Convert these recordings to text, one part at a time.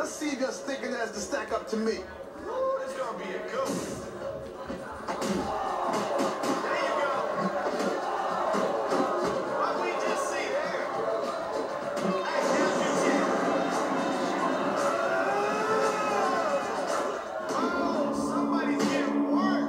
Let's see if you're thinking as to stack up to me. Ooh, it's gonna be a good one. There you go. What we just see there? Hey, down your chin. Oh, somebody's getting worked.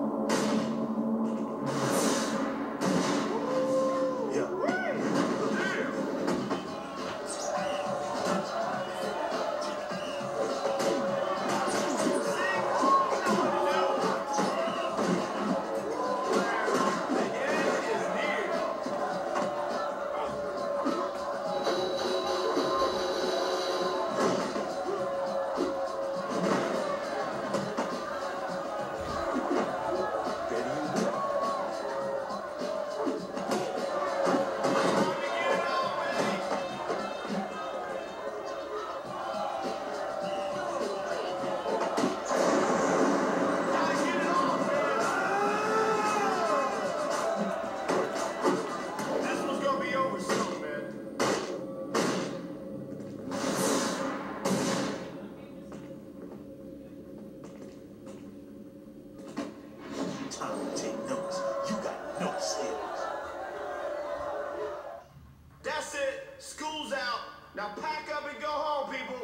That's it. School's out. Now pack up and go home, people.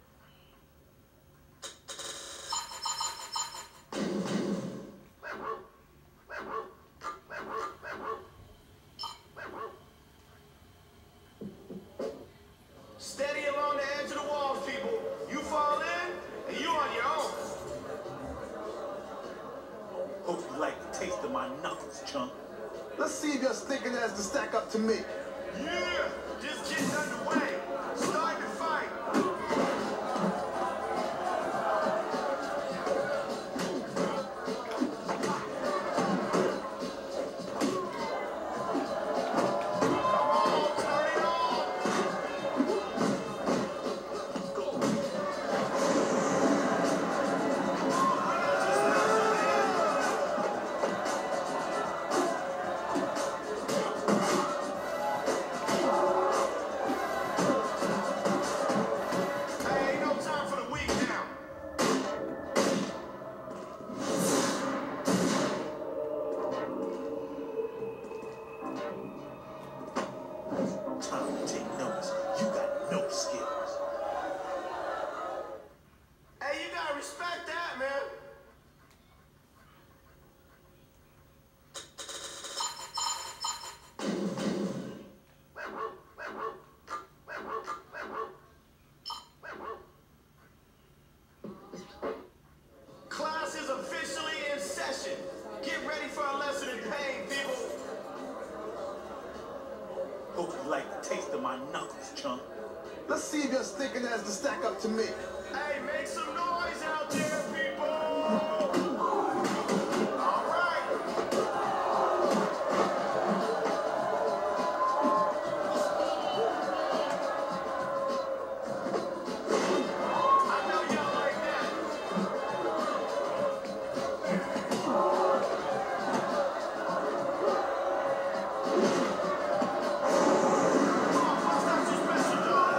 Steady along the edge of the walls, people. You fall in, and you on your own. Hope you like the taste of my knuckles, chump. Let's see if you're thinking as to stack up to me. Yeah, just getting underway. Starting to fight. Come on, turn it on. Respect that, man. Class is officially in session. Get ready for a lesson in pain, people. Hope you like the taste of my knuckles, chump. Let's see if you're thinking as to stack up to me. Hey, make some noise out there, people! All right. I know y'all like that. Come on, bust out your special, dog.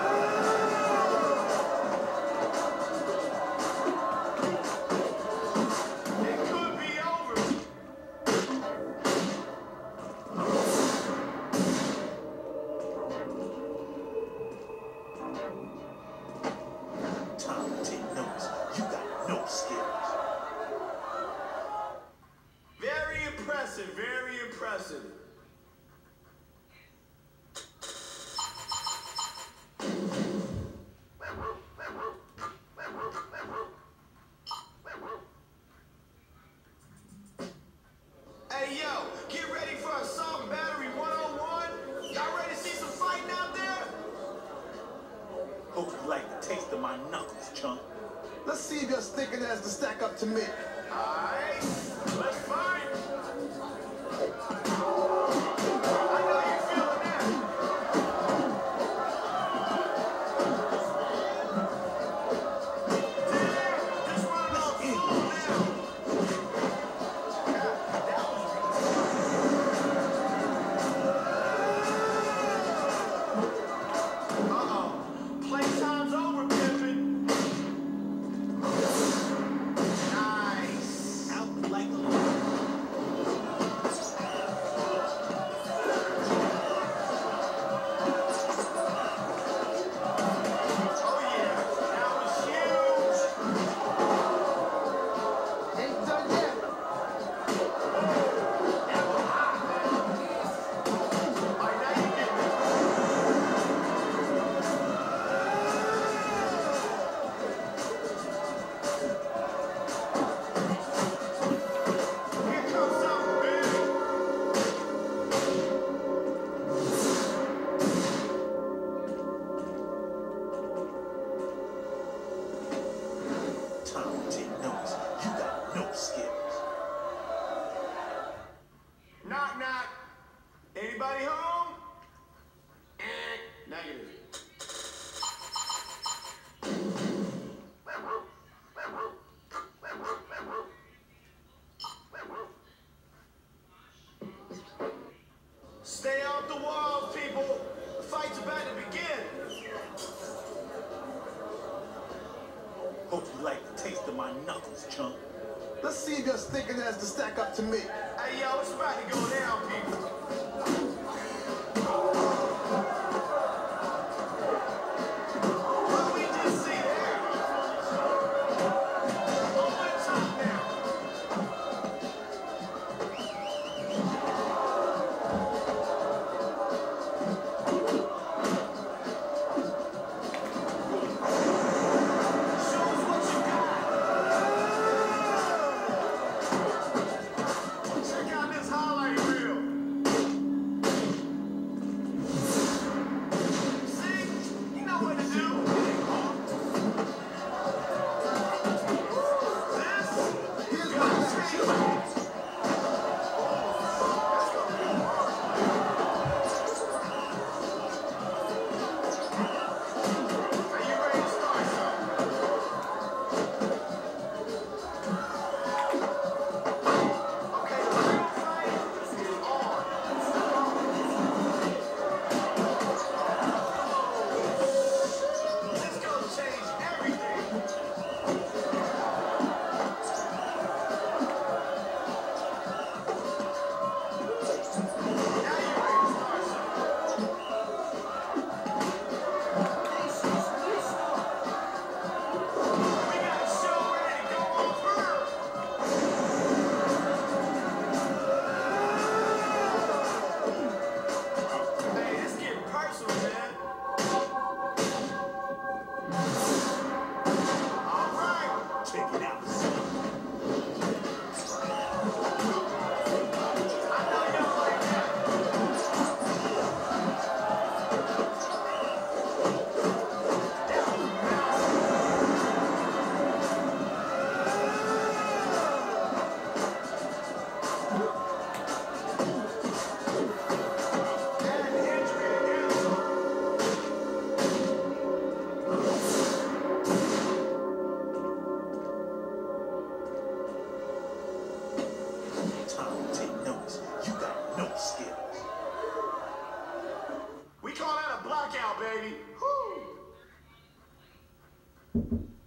Very impressive. Hey, yo, get ready for Assault Battery 101. Y'all ready to see some fighting out there? Hope you like the taste of my knuckles, chump. Let's see if you're thinking as to stack up to me. All right, let's fight. Playtime's over, pimpin'. Hope you like the taste of my knuckles, chump. Let's see if your stinking ass can stack up to me. Hey, yo, it's about to go down, people. What we just see there? Over the top now. Show us what you got. Check out this highlight reel. See? You know what to do. This Here's is my gonna back. change. That's gonna be hard. Are you ready to start something? Okay, the real fight is on. This is gonna change everything. Now you're ready to start something. We got a show ready to go on through. Hey, it's getting personal, man. All right. Check it out, son. I know y'all like that. That was massive. And injury again. Time to take notice. You got no skills. We call that a blackout, baby. Woo.